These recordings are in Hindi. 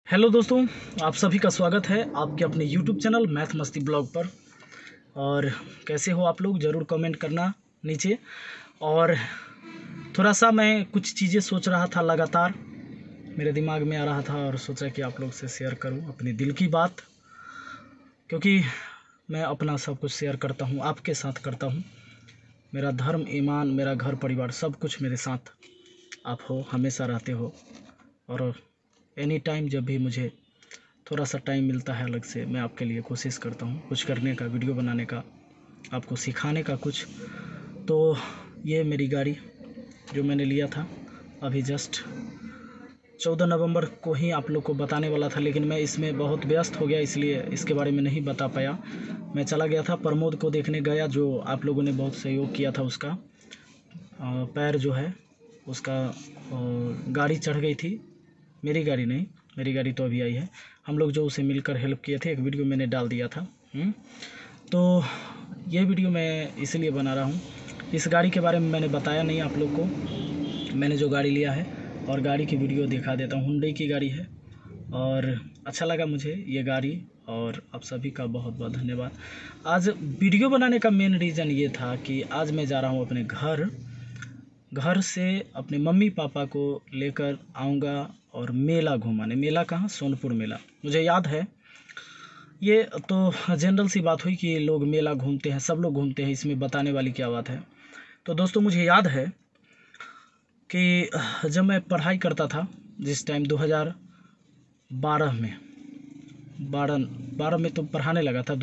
हेलो दोस्तों, आप सभी का स्वागत है आपके अपने YouTube channel math Masti blog पर। और कैसे हो आप लोग, ज़रूर कमेंट करना नीचे। और थोड़ा सा मैं कुछ चीज़ें सोच रहा था, लगातार मेरे दिमाग में आ रहा था और सोचा कि आप लोग से शेयर करूं अपने दिल की बात, क्योंकि मैं अपना सब कुछ शेयर करता हूं, आपके साथ करता हूं। मेरा धर्म, ईमान, मेरा घर परिवार, सब कुछ मेरे साथ आप हो, हमेशा रहते हो। और एनी टाइम जब भी मुझे थोड़ा सा टाइम मिलता है अलग से, मैं आपके लिए कोशिश करता हूँ कुछ करने का, वीडियो बनाने का, आपको सिखाने का कुछ। तो ये मेरी गाड़ी जो मैंने लिया था अभी जस्ट 14 नवंबर को ही आप लोग को बताने वाला था, लेकिन मैं इसमें बहुत व्यस्त हो गया, इसलिए इसके बारे में नहीं बता पाया। मैं चला गया था प्रमोद को देखने गया, जो आप लोगों ने बहुत सहयोग किया था। उसका पैर जो है उसका गाड़ी चढ़ गई थी, मेरी गाड़ी नहीं, मेरी गाड़ी तो अभी आई है। हम लोग जो उसे मिलकर हेल्प किए थे, एक वीडियो मैंने डाल दिया था। तो ये वीडियो मैं इसलिए बना रहा हूँ, इस गाड़ी के बारे में मैंने बताया नहीं आप लोग को, मैंने जो गाड़ी लिया है, और गाड़ी की वीडियो दिखा देता हूँ। हुंडई की गाड़ी है और अच्छा लगा मुझे ये गाड़ी, और आप सभी का बहुत बहुत धन्यवाद। आज वीडियो बनाने का मेन रीज़न ये था कि आज मैं जा रहा हूँ अपने घर से अपने मम्मी पापा को लेकर आऊँगा और मेला घुमाने। मेला कहाँ? सोनपुर मेला। मुझे याद है, ये तो जनरल सी बात हुई कि लोग मेला घूमते हैं, सब लोग घूमते हैं, इसमें बताने वाली क्या बात है। तो दोस्तों, मुझे याद है कि जब मैं पढ़ाई करता था, जिस टाइम 2012 में, 12 में तो पढ़ाने लगा था,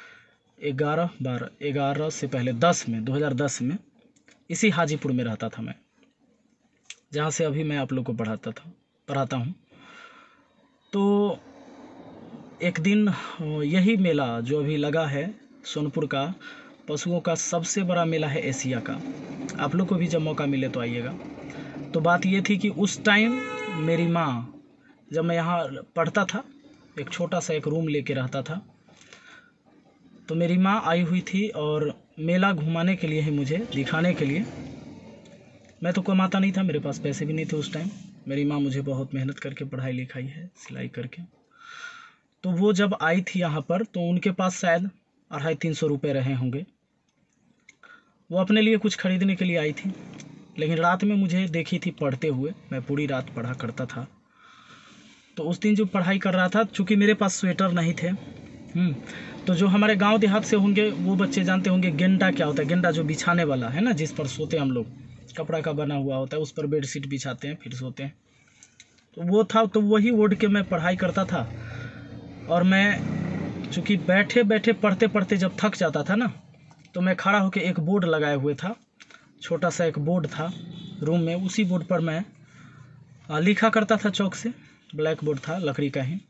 2011 से पहले 2010 में इसी हाजीपुर में रहता था मैं, जहाँ से अभी मैं आप लोग को पढ़ाता हूँ। तो एक दिन यही मेला जो अभी लगा है, सोनपुर का पशुओं का सबसे बड़ा मेला है एशिया का। आप लोग को भी जब मौका मिले तो आइएगा। तो बात ये थी कि उस टाइम मेरी माँ, जब मैं यहाँ पढ़ता था, एक छोटा सा एक रूम लेके रहता था, तो मेरी माँ आई हुई थी और मेला घुमाने के लिए ही, मुझे दिखाने के लिए। मैं तो कमाता नहीं था, मेरे पास पैसे भी नहीं थे उस टाइम। मेरी माँ मुझे बहुत मेहनत करके पढ़ाई लिखाई है, सिलाई करके। तो वो जब आई थी यहाँ पर, तो उनके पास शायद 250-300 रुपये रहे होंगे। वो अपने लिए कुछ खरीदने के लिए आई थी, लेकिन रात में मुझे देखी थी पढ़ते हुए। मैं पूरी रात पढ़ा करता था। तो उस दिन जो पढ़ाई कर रहा था, चूँकि मेरे पास स्वेटर नहीं थे, तो जो हमारे गांव देहात से होंगे वो बच्चे जानते होंगे गेंडा क्या होता है। गेंडा जो बिछाने वाला है ना, जिस पर सोते हम लोग, कपड़ा का बना हुआ होता है, उस पर बेडशीट बिछाते हैं फिर सोते हैं। तो वो था, तो वही ओढ़ के मैं पढ़ाई करता था। और मैं चूँकि बैठे बैठे पढ़ते पढ़ते जब थक जाता था ना, तो मैं खड़ा होकर, एक बोर्ड लगाए हुए था, छोटा सा एक बोर्ड था रूम में, उसी बोर्ड पर मैं लिखा करता था चौक से। ब्लैक बोर्ड था, लकड़ी का ही।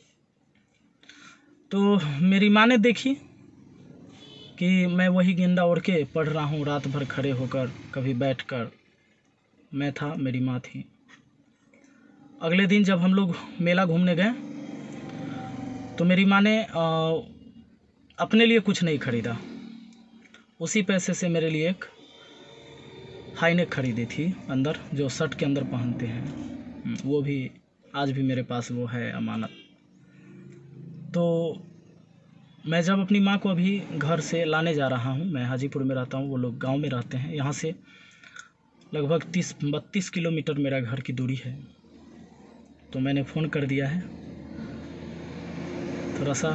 तो मेरी माँ ने देखी कि मैं वही गेंदा ओढ़ के पढ़ रहा हूँ, रात भर खड़े होकर, कभी बैठकर। मैं था, मेरी माँ थी। अगले दिन जब हम लोग मेला घूमने गए, तो मेरी माँ ने अपने लिए कुछ नहीं खरीदा, उसी पैसे से मेरे लिए एक हाई नेक खरीदी थी, अंदर जो शर्ट के अंदर पहनते हैं। वो भी आज भी मेरे पास वो है, अमानत। तो मैं जब अपनी माँ को अभी घर से लाने जा रहा हूँ, मैं हाजीपुर में रहता हूँ, वो लोग गांव में रहते हैं। यहाँ से लगभग 30-32 किलोमीटर मेरा घर की दूरी है। तो मैंने फ़ोन कर दिया है, थोड़ा सा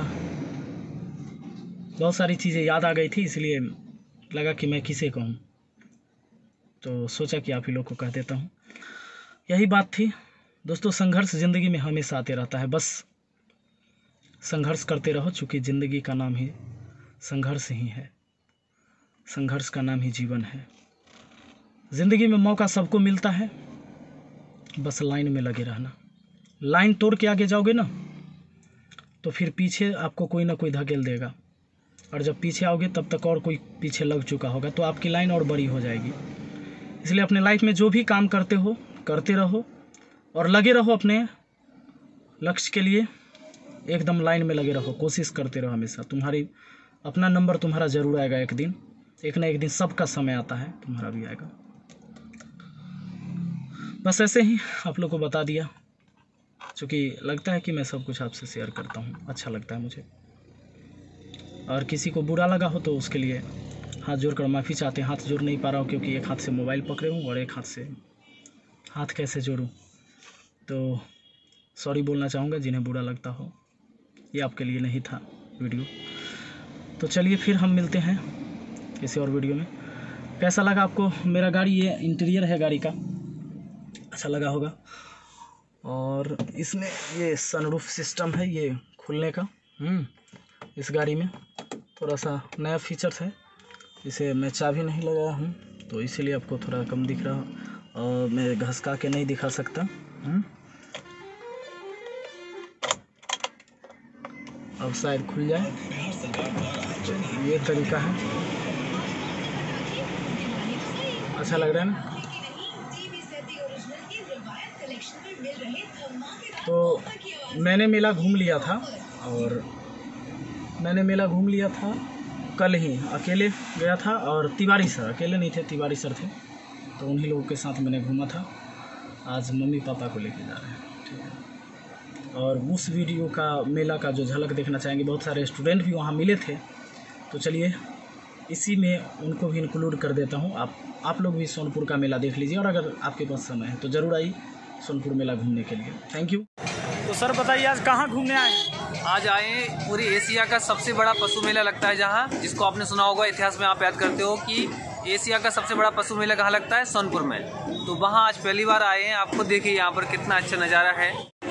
बहुत सारी चीज़ें याद आ गई थी, इसलिए लगा कि मैं किसे कहूँ, तो सोचा कि आप ही लोग को कह देता हूँ। यही बात थी दोस्तों। संघर्ष ज़िंदगी में हमेशा आते रहता है, बस संघर्ष करते रहो, चूँकि ज़िंदगी का नाम ही संघर्ष ही है, संघर्ष का नाम ही जीवन है। ज़िंदगी में मौका सबको मिलता है, बस लाइन में लगे रहना। लाइन तोड़ के आगे जाओगे ना, तो फिर पीछे आपको कोई ना कोई धकेल देगा, और जब पीछे आओगे तब तक और कोई पीछे लग चुका होगा, तो आपकी लाइन और बड़ी हो जाएगी। इसलिए अपने लाइफ में जो भी काम करते हो, करते रहो और लगे रहो अपने लक्ष्य के लिए। एकदम लाइन में लगे रहो, कोशिश करते रहो हमेशा। तुम्हारी अपना नंबर तुम्हारा ज़रूर आएगा एक दिन, एक ना एक दिन सबका समय आता है, तुम्हारा भी आएगा। बस ऐसे ही आप लोग को बता दिया। क्योंकि लगता है कि मैं सब कुछ आपसे शेयर करता हूँ, अच्छा लगता है मुझे। और किसी को बुरा लगा हो तो उसके लिए हाथ जोड़कर माफ़ी चाहते हैं। हाथ जोड़ नहीं पा रहा हूँ क्योंकि एक हाथ से मोबाइल पकड़े हूँ और एक हाथ से हाथ कैसे जोड़ूँ, तो सॉरी बोलना चाहूँगा जिन्हें बुरा लगता हो। ये आपके लिए नहीं था वीडियो। तो चलिए फिर हम मिलते हैं किसी और वीडियो में। कैसा लगा आपको मेरा गाड़ी? ये इंटीरियर है गाड़ी का, अच्छा लगा होगा। और इसमें ये सनरूफ सिस्टम है, ये खुलने का इस गाड़ी में थोड़ा सा नया फीचर्स है। इसे मैं चाबी नहीं लगाया हूँ तो इसीलिए आपको थोड़ा कम दिख रहा, और मैं घसका के नहीं दिखा सकता। अब शायद खुल जाए, ये तरीका है। अच्छा लग रहा है ना? तो मैंने मेला घूम लिया था, और मैंने मेला घूम लिया था कल ही, अकेले गया था। और तिवारी सर, अकेले नहीं थे, तिवारी सर थे, तो उन्हीं लोगों के साथ मैंने घूमा था। आज मम्मी पापा को लेके जा रहे हैं, ठीक है। और उस वीडियो का, मेला का जो झलक देखना चाहेंगे, बहुत सारे स्टूडेंट भी वहाँ मिले थे, तो चलिए इसी में उनको भी इंक्लूड कर देता हूँ। आप लोग भी सोनपुर का मेला देख लीजिए, और अगर आपके पास समय है तो ज़रूर आइए सोनपुर मेला घूमने के लिए। Thank you. तो सर बताइए, आज कहाँ घूमने आए हैं? आज आए पूरी एशिया का सबसे बड़ा पशु मेला लगता है, जहाँ, जिसको आपने सुना होगा, इतिहास में आप याद करते हो कि एशिया का सबसे बड़ा पशु मेला कहाँ लगता है? सोनपुर में। तो वहाँ आज पहली बार आए हैं। आपको देखिए यहाँ पर कितना अच्छा नज़ारा है।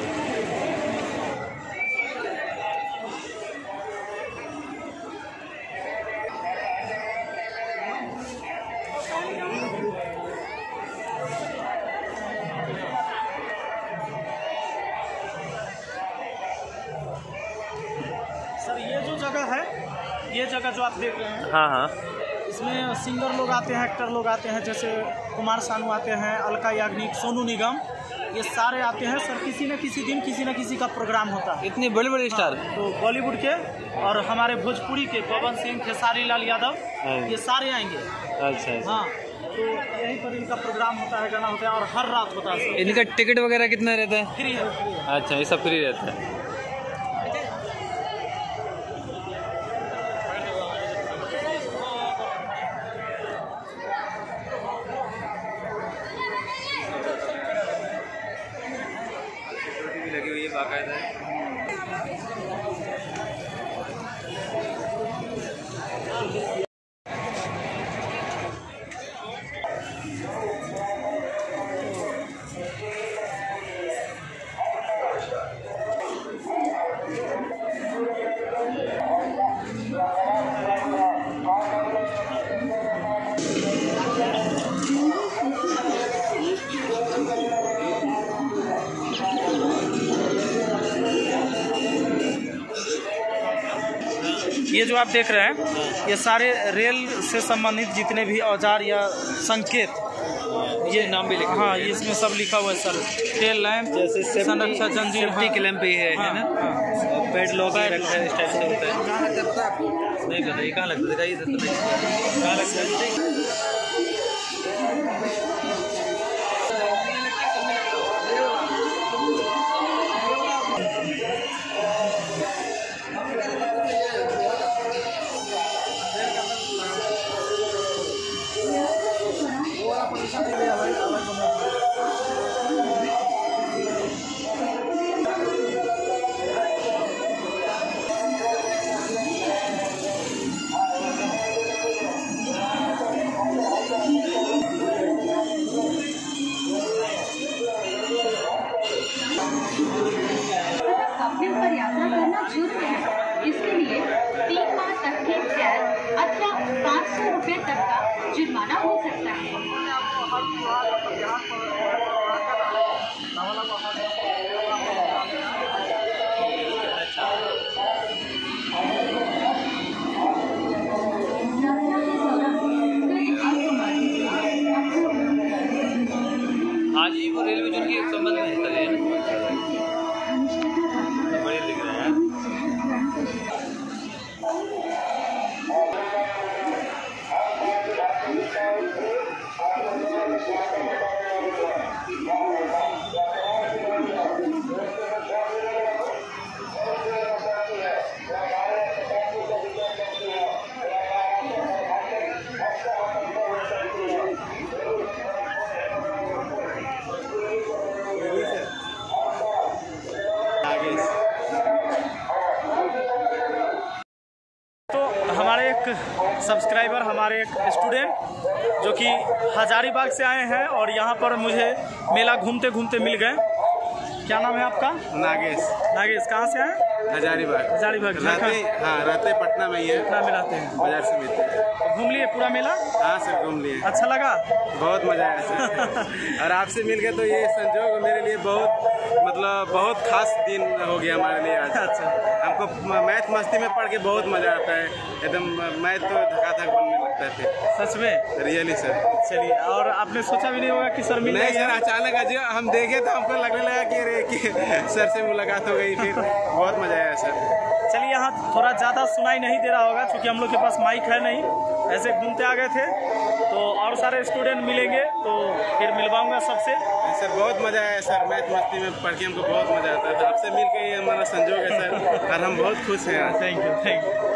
सर ये जो जगह है, ये जगह जो आप देख रहे हैं, हाँ, इसमें सिंगर लोग आते हैं, एक्टर लोग आते हैं, जैसे कुमार सानू आते हैं, अलका याग्निक, सोनू निगम, ये सारे आते हैं। सर किसी न किसी दिन किसी न किसी का प्रोग्राम होता है। इतने बड़े बड़े स्टार। तो बॉलीवुड के और हमारे भोजपुरी के पवन सिंह, खेसारी लाल यादव, ये सारे आएंगे। अच्छा। हाँ, तो यहीं पर इनका प्रोग्राम होता है, गाना होता है, और हर रात होता है। इनका टिकट वगैरह कितना रहता है? फ्री है। अच्छा, ये सब फ्री रहता है। लगी हुई है बाकायदा। ये जो आप देख रहे हैं, ये सारे रेल से संबंधित जितने भी औजार या संकेत, ये नाम भी लिखा, हाँ, ये इसमें सब लिखा हुआ है सर। टेल लैंप, जैसे संरक्षा जंजीर, सेफ्टी के लैंप है ना, बेड लॉक रखा है, इस टाइप से होता है। नहीं पता ये कहाँ लगता है, कहाँ लगता है। पर यात्रा करना जरूरी है। इसके लिए 3 माह तक की कैद अथवा 500 रुपये तक का जुर्माना हो सकता है। आज ही वो रेलवे जोन के संबंध में हिस्सा लिया ना, बड़े दिख रहे हैं। नागेश। तो हमारे एक सब्सक्राइबर, हमारे एक स्टूडेंट जो कि हजारीबाग से आए हैं और यहाँ पर मुझे मेला घूमते घूमते मिल गए। क्या नाम है आपका? नागेश। नागेश, कहाँ से आए? हजारीबाग। हजारीबाग रहते पटना में ही है। पटना में रहते हैं। बाजार से मिलते हैं। घूम लिए पूरा मेला? हाँ सर, घूम लिए। अच्छा लगा? बहुत मजा आया सर। और आपसे मिल के तो ये संजोग मेरे लिए बहुत खास दिन हो गया हमारे लिए आज। अच्छा। हमको मैथ मस्ती में पढ़ के बहुत मजा आता है, एकदम मैथ तो धकाधक बनने लगता है फिर। सच में? Really sir. चलिए, और आपने सोचा भी नहीं होगा कि सर मिल नहीं सर, अचानक आज हम देखे तो हमको लगने लगा कि सर से मुलाकात हो गई, फिर बहुत मजा आया सर। चलिए, यहाँ थोड़ा ज़्यादा सुनाई नहीं दे रहा होगा क्योंकि हम लोग के पास माइक है नहीं, ऐसे घूमते आ गए थे। तो और सारे स्टूडेंट मिलेंगे तो फिर मिलवाऊंगा सबसे। सर बहुत मजा आया सर, मैथ मस्ती में पढ़ के हमको बहुत मजा आता है। आपसे मिल के ये हमारा संजोग है सर, और हम बहुत खुश हैं आज। Thank you, thank you.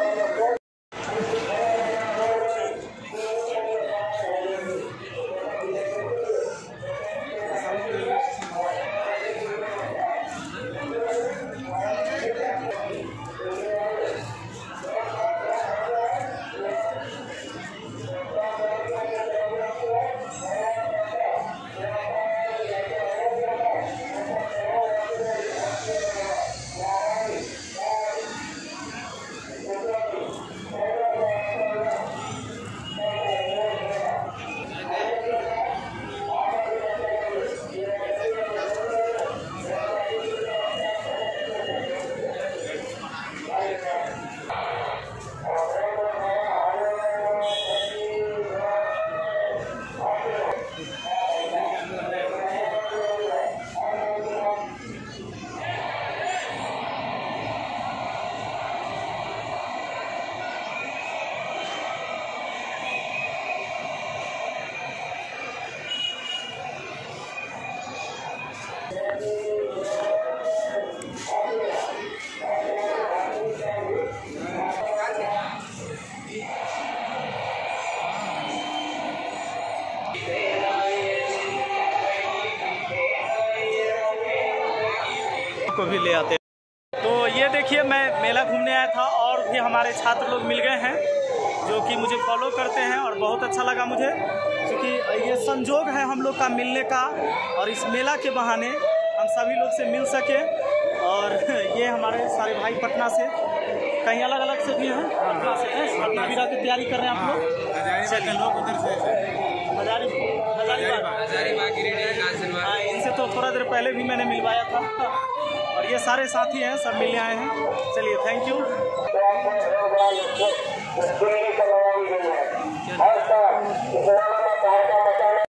को भी ले आते हैं। तो ये देखिए, मैं मेला घूमने आया था और भी हमारे छात्र लोग मिल गए हैं जो कि मुझे फॉलो करते हैं और बहुत अच्छा लगा मुझे, क्योंकि ये संजोग है हम लोग का मिलने का और इस मेला के बहाने हम सभी लोग से मिल सके। और ये हमारे सारे भाई पटना से, कहीं अलग अलग से भी हैं, पटना से हैं, पटना बिरा की तैयारी कर रहे हैं आप लोग। चलिए, लोग उधर से हाँ, इनसे तो थोड़ा देर पहले भी मैंने मिलवाया था और ये सारे साथी हैं, सब मिलने आए हैं। चलिए, थैंक यू।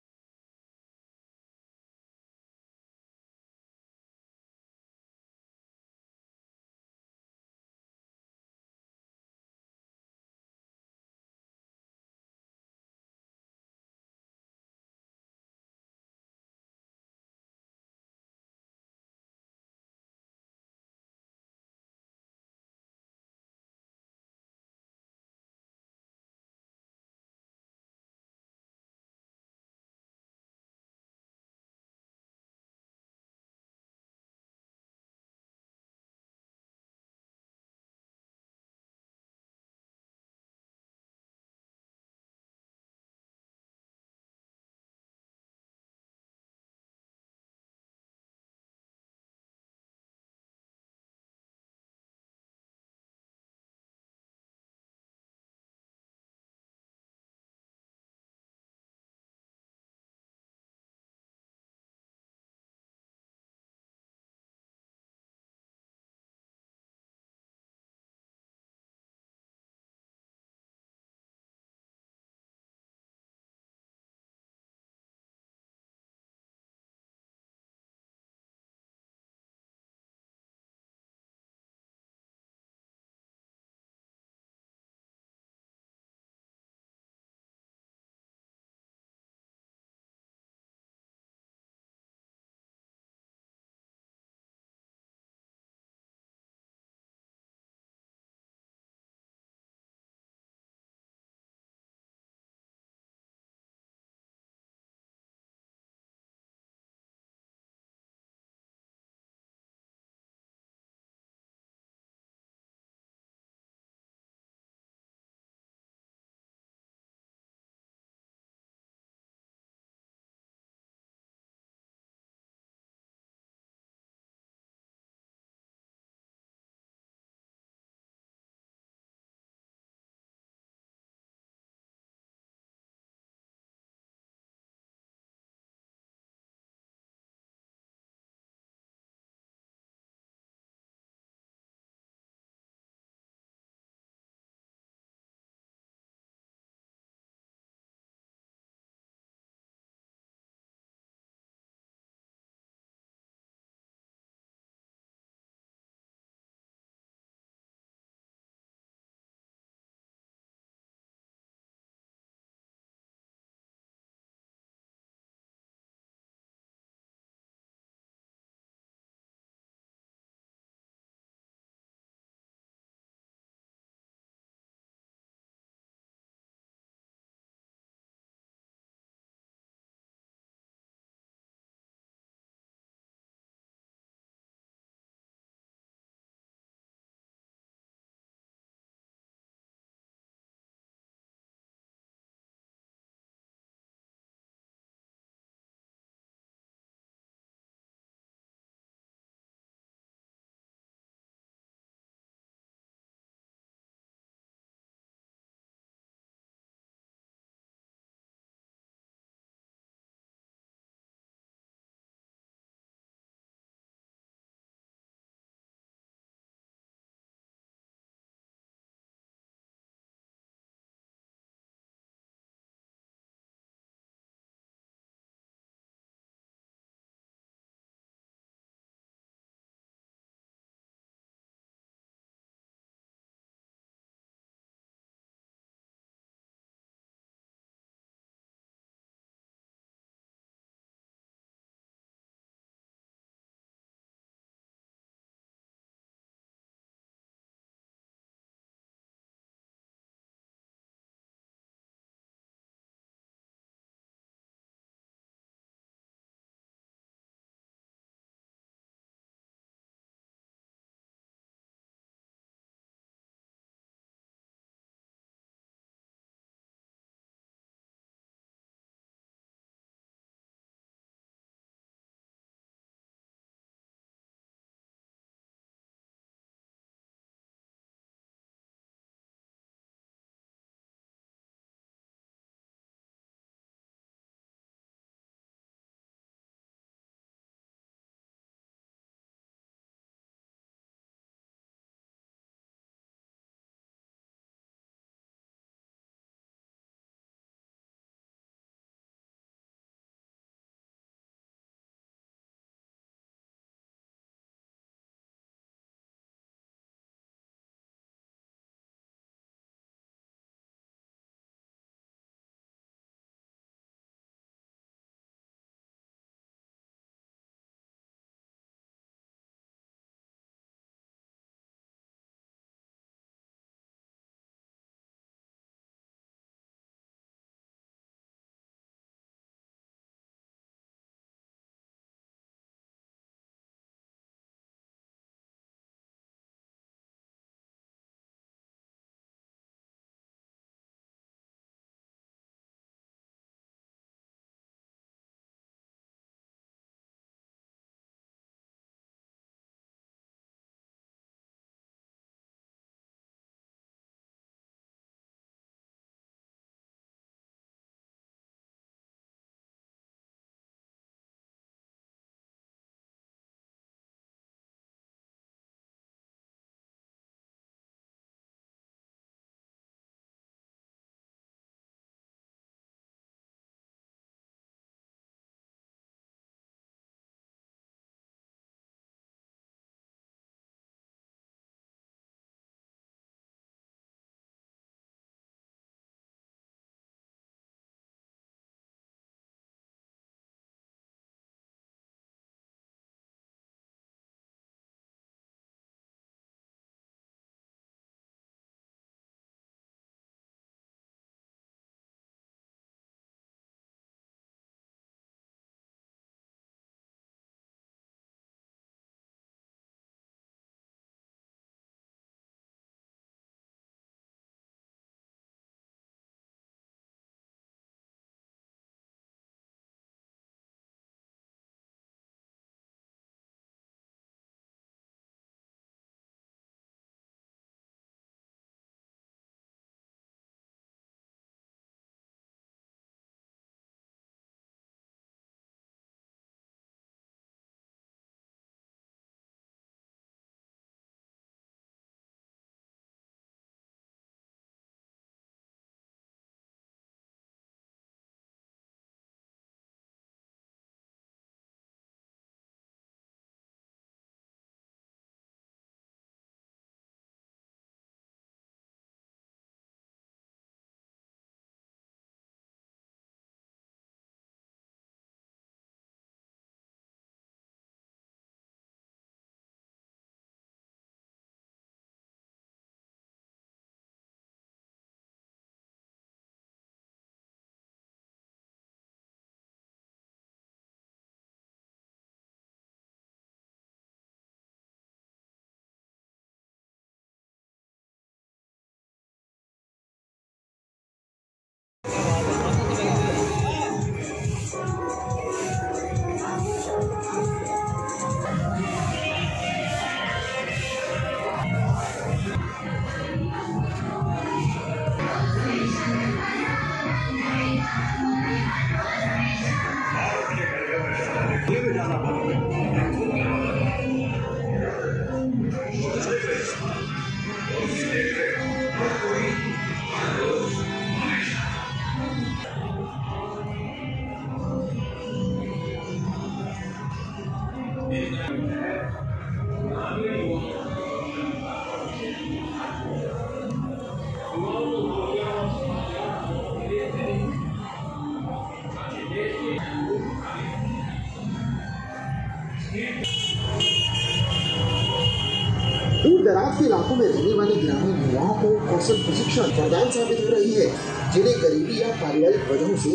दूर दराज के इलाकों में रहने वाले ग्रामीण युवाओं को कौशल प्रशिक्षण वरदान साबित हो रही है, जिन्हें गरीबी या पारिवारिक वजहों से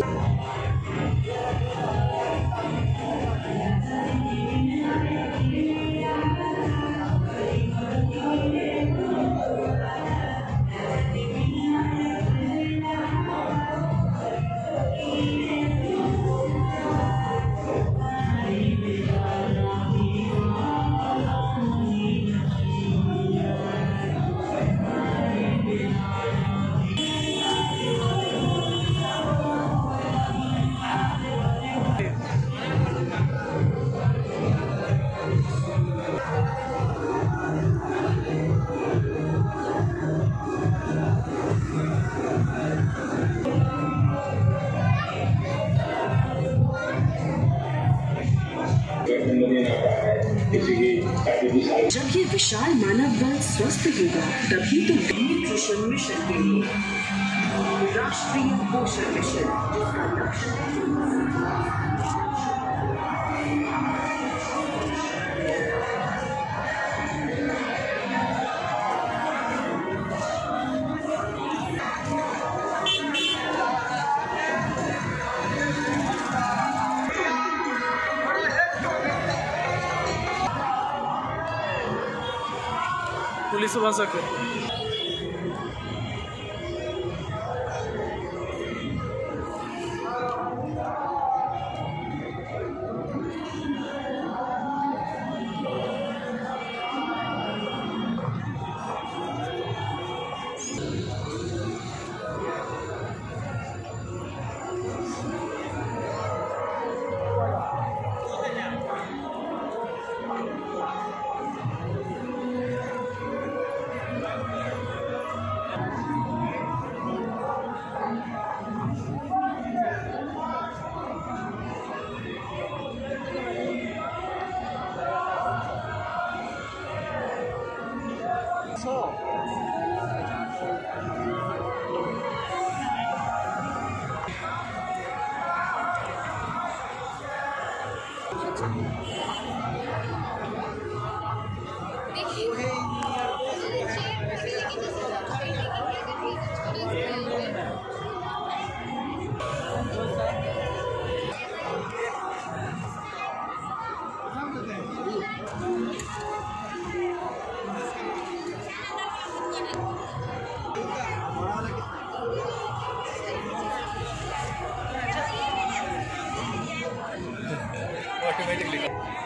जब ये विशाल मानव बल स्वस्थ होगा तभी तो न्यूट्रिशन मिशन के लिए राष्ट्रीय पोषण मिशन जिसका लक्ष्य पुलिस भाषा के ऑटोमेटिकली